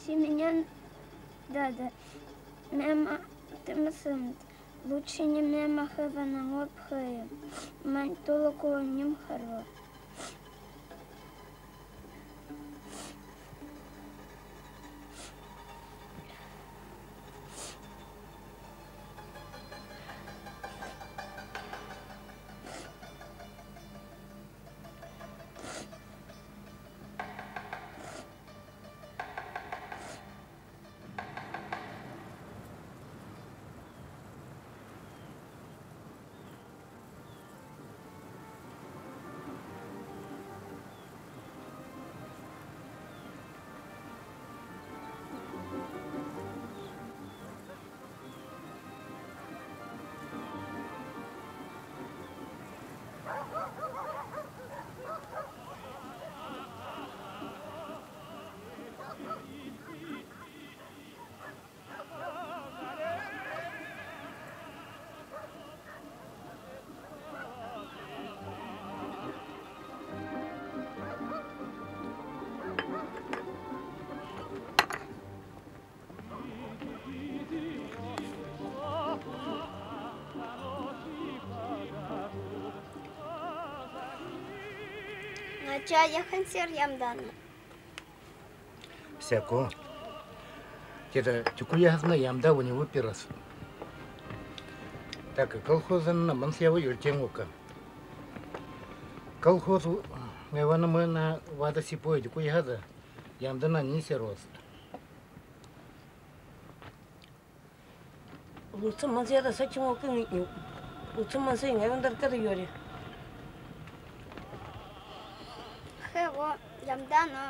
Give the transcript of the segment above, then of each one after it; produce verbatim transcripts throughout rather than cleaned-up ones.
Семенян, да-да, мема, тымсым, лучше не мема хавана лапхая, мань толоко ним харва. Ча я хансер ямдан. Всяко. Теда тюкуяхна ямда у него пирас. Так и колхозан на мансьяву юльтенгука. Колхозу невана мы на вада сипой тюкуяхда ямда на нисе рост. Лучше мансьяда сачимо кынги. Лучше мансья неван даркада юри. Хево ямдана.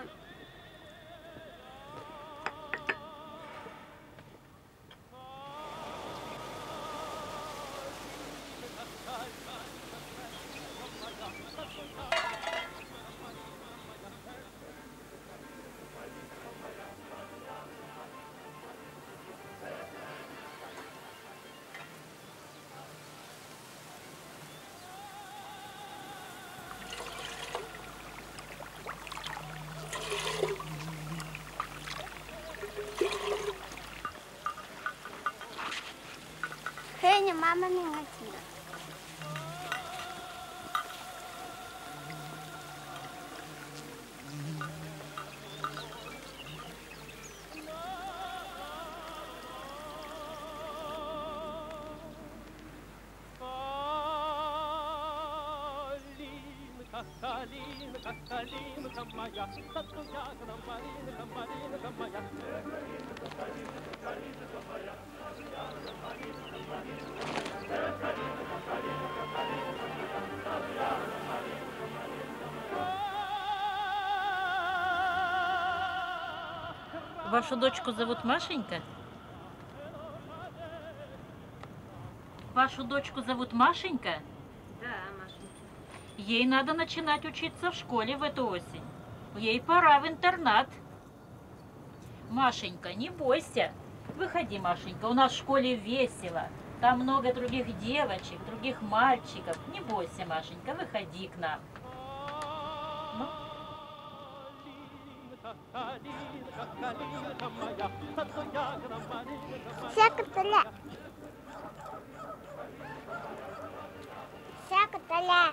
Мама не хотела. Калинка, калинка моя, садку ягодом, малинка, малинка моя. Вашу дочку зовут Машенька? Вашу дочку зовут Машенька? Да, Машенька. Ей надо начинать учиться в школе в эту осень. Ей пора в интернат. Машенька, не бойся. Выходи, Машенька, у нас в школе весело. Там много других девочек, других мальчиков. Не бойся, Машенька, выходи к нам. Ну? Сякаталя. Сякаталя.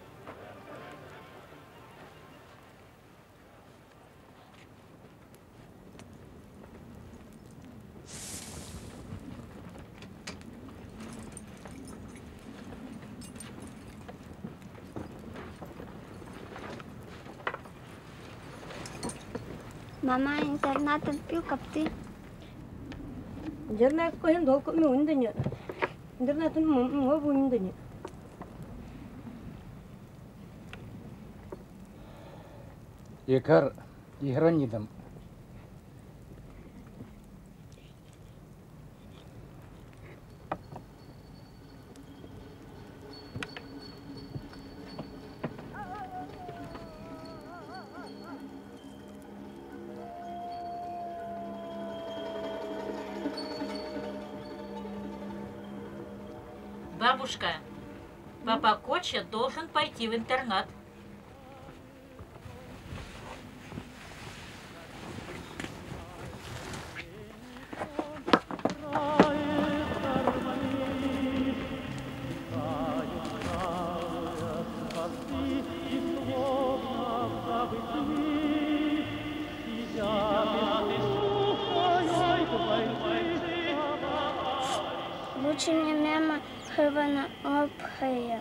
Мама интернатом пил капты. Интернат коем долго мы ундanya. Интернатом мы мы ундanya. Якар игранидам. Бабушка, папа Коча должен пойти в интернат. Учення мема хивана обхия.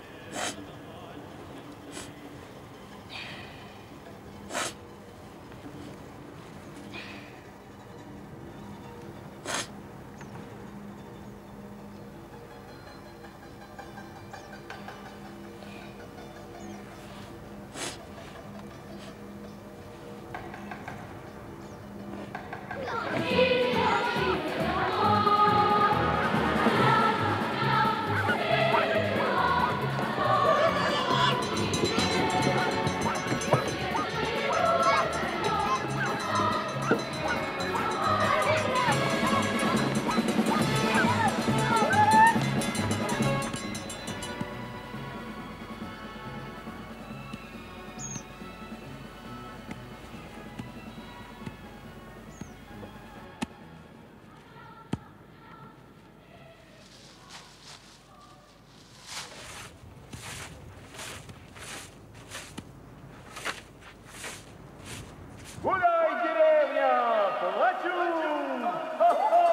Гуляй, деревня, плачу! Хо-хо!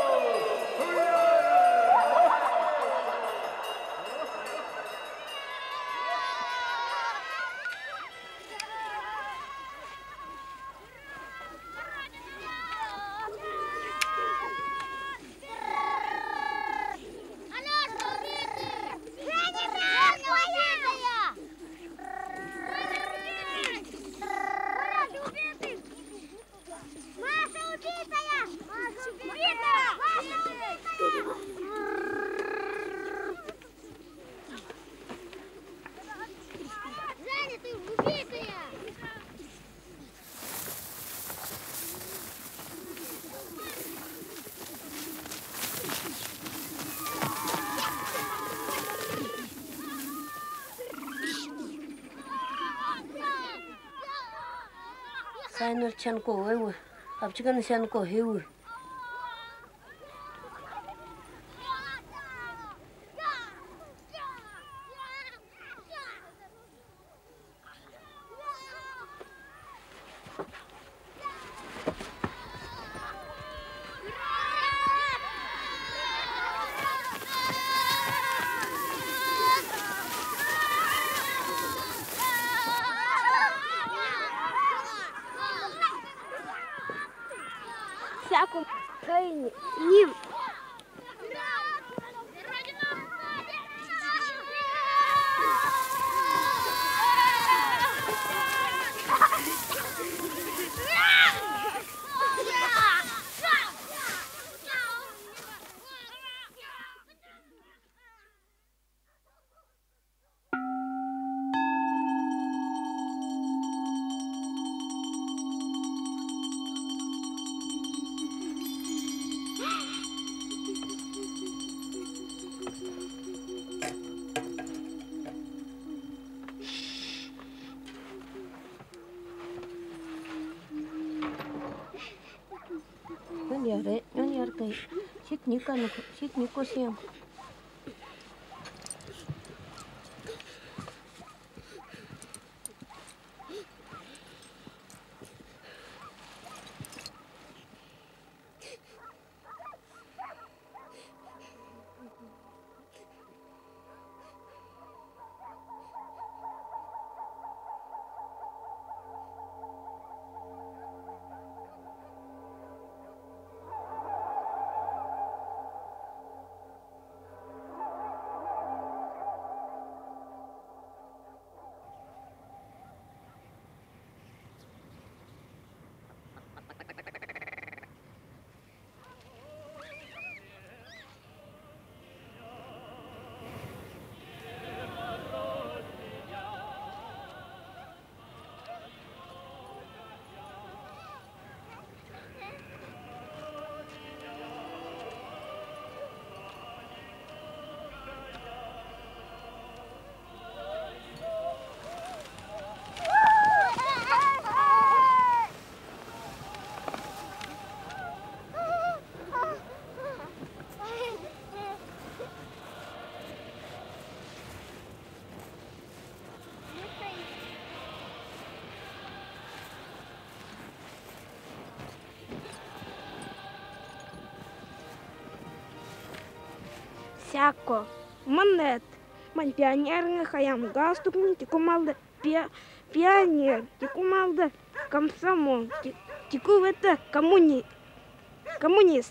Сайнер чанко эвы, апчиган сянко хевы. Всяку країні їм. Яре, он яркий. Ситника, ситнико сем. всяко. Монет. Ман пионерный хаям галстук, тикумалда пионер, тикумалда комсомол, тику это коммуни, коммунист.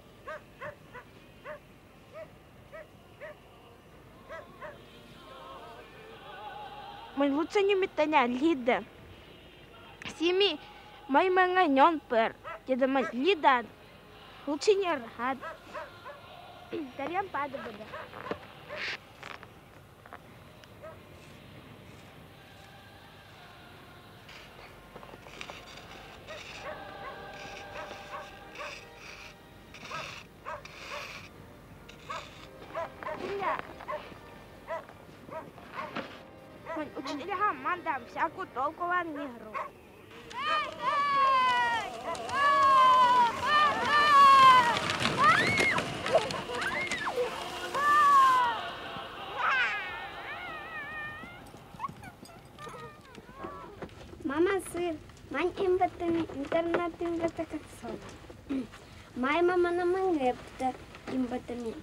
Ман лучше не метаня лида. Сими май мanga нёнпер, jadi ман лида. Лучше не рад. Тарьям пада бада. Учителя мандам всякую толковую игру. Мама сын, мань им батами интернет им бата как сон. Май мама на мангепта им батами.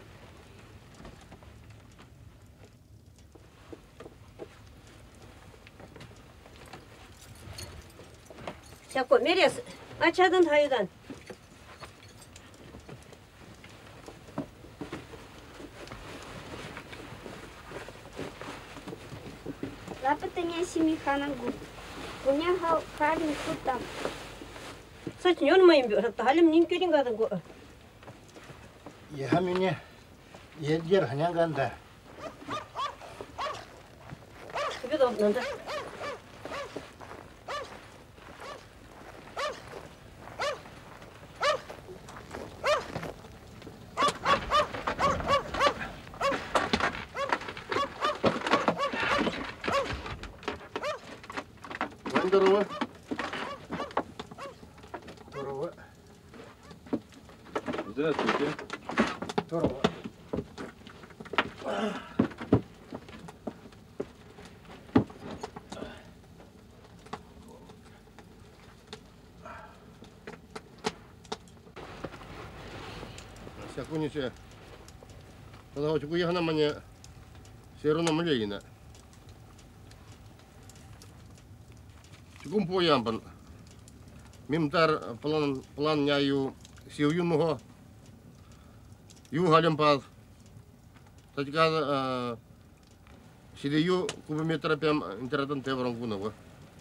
Всяко мерес, ачадан хайдан. Лапатanya si Mihanagu. Punya hal karin kutam. Сачнён моим бюро, талим нин кюрин гадан го. Я меня едер хняганда. Бюро надо. Здорово. Здорово. Здравствуйте. Здорово. Секундочку. Когда вот я на мне все равно млеина. Чукум поямбан. Мимтар план план няю сию мого. Ю галимпад. Татика сидею кубометра пям интернетом теброн гунова.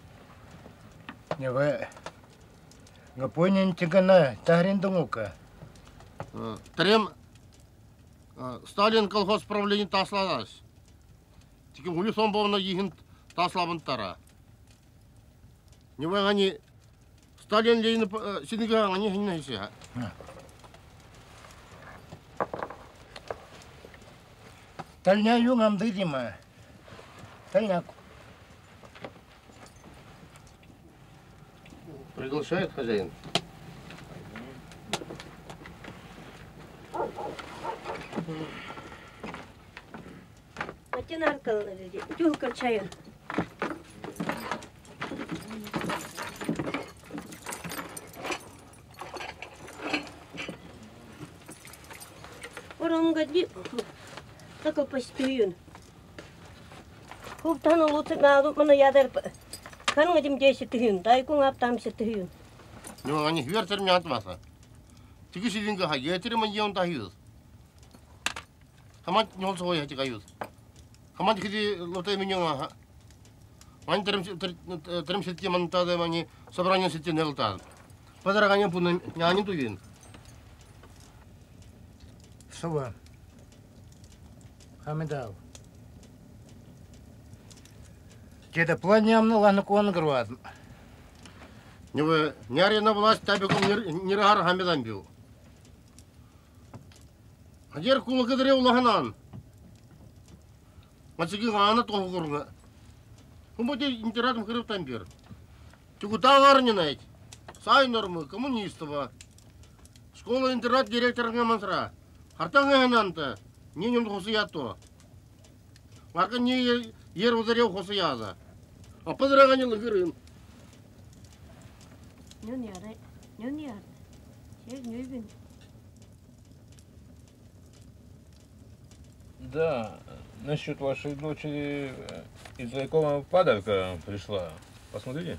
Не вы. Гапонин тигана тарин думука. Трем Сталин колхоз правление таслалась. Тики улю сомбовна ихин таслабын тара. Не вы они Сталин Ленин сидега они не все. Тальня юнгам дыдима. Тальняк. Приглашает хозяин. Матин аркал, тюлка чая. Ором гади, такой постуюн. Хуп тану лучше гаду, мана ядер. Kan ngajem desi tuhun, dai ku ngap tam se tuhun. Не вы они вертер меня отмаса. Тики сидинга хай, я теперь мне он тахиус. Хамат не он свой хати каюс. Хамат хиди лотай меня ха. Мань терем терем сети мантада мани собрание сети не лтад. Подарагание пуна няни туин. Сова. Хамидал. Деда планям на лану конгруад. Не вы няри на власть табиком не рагар хамидан бил. Хадер кула кадре улаханан. Мачиги гана то гурна. Хумоди интернетом хреб тамбир. Тюку тагар не найти. Сай нормы коммунистова. Школа интернет директор гамансра. Хартанга хананта. Не нем хосиято. Марка не ер ударил хосияза. А подрагане лагерин. Нён яре, нён яре. Чег нёйбин. Да, насчет вашей дочери э, из райкома подарка пришла. Посмотрите.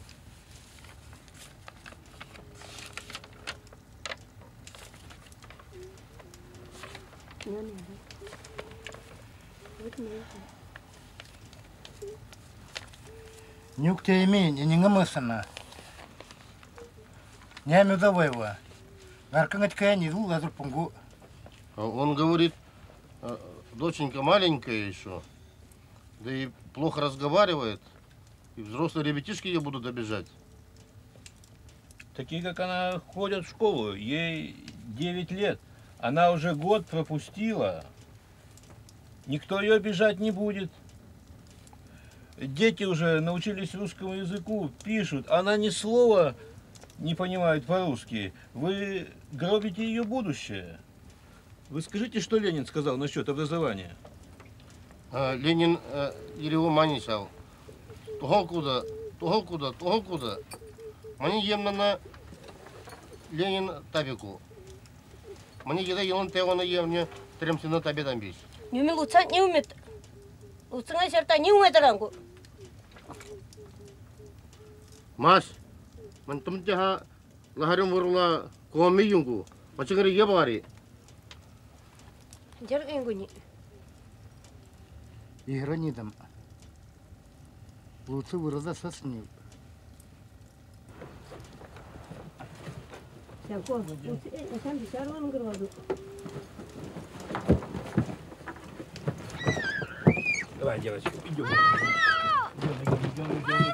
Нюк те имеет, не ngамасана. Не амюдавайва. Наркангать кая не ду лазер пунгу. А он говорит, э, доченька маленькая еще, да и плохо разговаривает, и взрослые ребятишки ее будут обижать. Такие, как она, ходят в школу. Ей девять лет. Она уже год пропустила. Никто ее обижать не будет. Дети уже научились русскому языку, пишут. Она ни слова не понимает по-русски. Вы гробите ее будущее. Вы скажите, что Ленин сказал насчет образования? А, Ленин э, его манисал. Того куда, того куда, того куда. Мани емна на Ленин табику. Мани еда елон теона емня тремся на табе там бись. Не умел луца, не умеет. Луцана серта не умеет рангу. Mas, man tum jaha laharum urula komi yungu. Macam kari ye bari. Жар ингуни. Игранидом. Лучше выраза соснил. Сяко, сам бисарван грваду. Давай, девочки, идем. Идем, идем, идем, идем.